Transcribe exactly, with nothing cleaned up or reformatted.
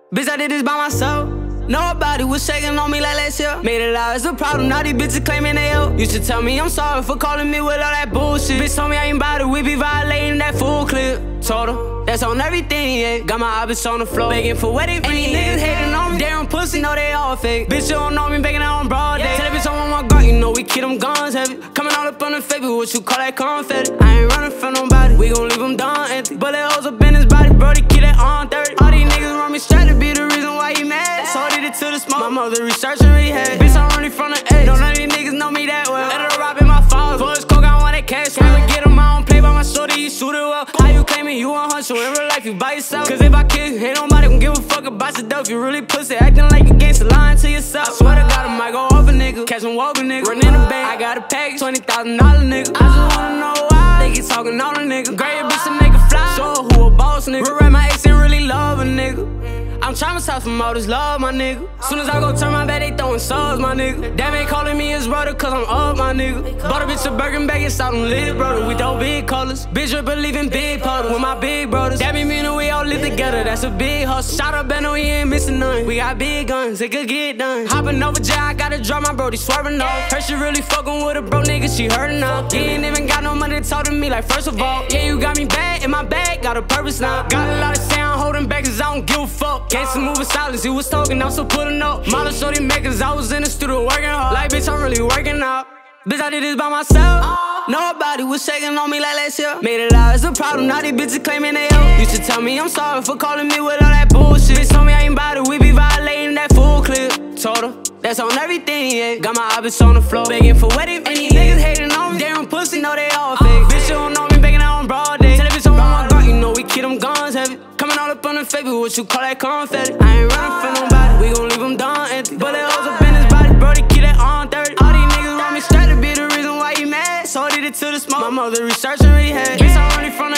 Bitch, I did this by myself. Nobody was shaking on me like last year. Made it out as a problem, now these bitches claiming they help. Used to tell me I'm sorry for calling me with all that bullshit. Bitch told me I ain't bout it, we be violating that full clip. Told her, that's on everything, yeah. Got my habits on the floor, begging for wedding rings. These niggas hating on me, dayroom pussy, know they all fake. Bitch, you don't know me, begging out on brodie. Yeah. Tell that bitch on my guard, you know we keep them guns heavy. Coming all up on the face, what you call that cumfetti. I ain't running from nobody, we gon' leave them done empty. Bullet holes up in his body, brodie, keep that on thirty. All these niggas run me straight to be the reason why he mad. So I did it to the smoke, my mother researching rehab. Bitch, I'm running from the edge, don't none of these niggas know me that well. Let her rob in my fault, for his coke, I want that cash. Tryna get him, I don't play by my shoulder, you shoot it well. How you claiming you a hustle, in real life you by yourself? Cause if I kill you, ain't nobody gon' give a fuck about your dope. You really pussy, acting like you gangsta, lying to yourself. I swear to God, I might go off a nigga, catch him walking nigga, run in the bank, I got a package, twenty thousand dollar nigga. I just wanna know why they keep talking on a nigga. Grab your bitch to make it fly, show her who a boss nigga. Regret my ex and really love a nigga. I'm traumatized from all this love, my nigga. Soon as I go turn my back, they throwing subs, my nigga. Damn, ain't calling me his brother, cause I'm up, my nigga. Bought a bitch a Birkin bag, it's out on lit, brother. We throw big colors. Bitch, we believe in big powder with my big brothers. That be meaning we all live together, that's a big hustle. Shout out, Benno, he ain't missing none. We got big guns, it could get done. Hopping over jail, I gotta drop my brodie, swerving off. Heard she really fucking with a bro nigga, she heard enough. You ain't even got no money to talk to me, like first of all. Yeah, you got me bad in my bag, got a purpose now. Got a lot of sound holding back, cause I don't give a fuck. Can't some moving silence, he was talking, I'm still pulling up. Model show these makers, I was in the studio working hard. Like, bitch, I'm really working out. Bitch, I did this by myself. Nobody was shaking on me like last year. Made it out as a problem, now these bitches claiming they help. Used to tell me I'm sorry for calling me with all that bullshit. Bitch told me I ain't bout it, we be violating that full clip. Told her, that's on everything, yeah. Got my habits on the floor, begging for wedding rings. These niggas hating on me, dayroom pussy, know they all fake. Bitch, you don't know me, begging out on brodie. Tell that bitch on my guard, you know we keep them guns heavy. Coming all up on the face, what you call that cumfetti. I ain't running from nobody, we gon' leave them done empty. Bullet holes up in his body, brodie, keep that on thirty. All these niggas run me straight to be the reason why he mad. So I did it to the smoke, my mother researching rehab. Bitch, I'm running from the